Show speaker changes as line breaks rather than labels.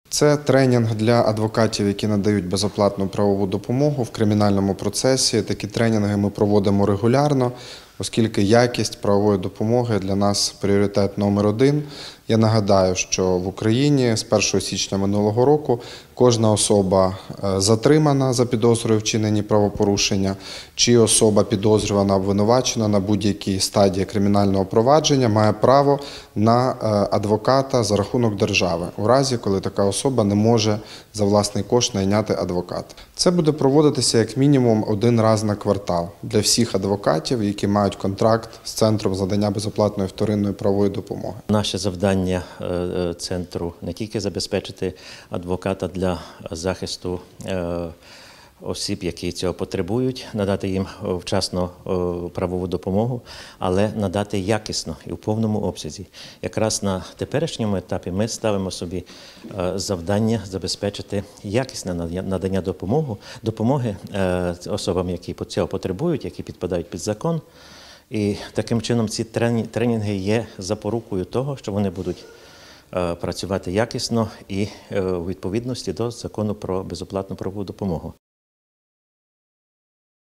Це тренінг для адвокатів, які надають безоплатну правову допомогу в кримінальному процесі. Такі тренінги ми проводимо регулярно, оскільки якість правової допомоги для нас пріоритет номер один. Я нагадаю, що в Україні з 1 січня минулого року кожна особа затримана за підозрою вчиненні правопорушення, чи особа підозрювана, обвинувачена на будь-якій стадії кримінального провадження має право на адвоката за рахунок держави, у разі, коли така особа не може за власний кошт найняти адвоката. Це буде проводитися як мінімум один раз на квартал для всіх адвокатів, які мають контракт з Центром з надання безоплатної вторинної правової допомоги.
Наше завдання центру не тільки забезпечити адвоката для захисту осіб, які цього потребують, надати їм вчасно правову допомогу, але надати якісно і в повному обсязі. Якраз на теперішньому етапі ми ставимо собі завдання забезпечити якісне надання допомоги особам, які цього потребують, які підпадають під закон. І таким чином ці тренінги є запорукою того, що вони будуть працювати якісно і у відповідності до закону про безоплатну правову допомогу.